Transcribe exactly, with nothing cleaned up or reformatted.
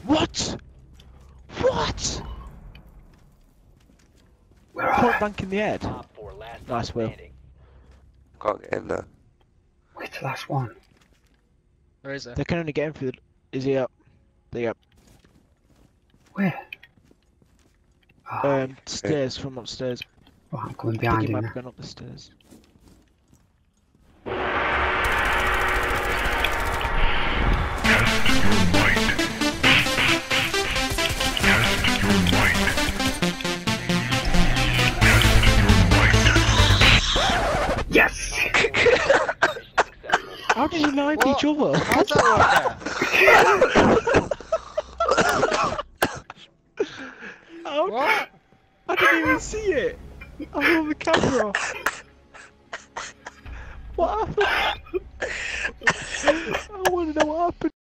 What? What? Where are Point they? blank in the head. Nice, Will. Can't get in there. Where's the last one? Where is it? They can only get him through the... Is he up? There you Where? Oh, Um, stairs from upstairs. oh, I'm coming I think behind he him might now. be going up the stairs. Yes! How did you knife What? each other? How's that work How- What? I didn't even see it. I was on the camera. What happened? I want to know what happened.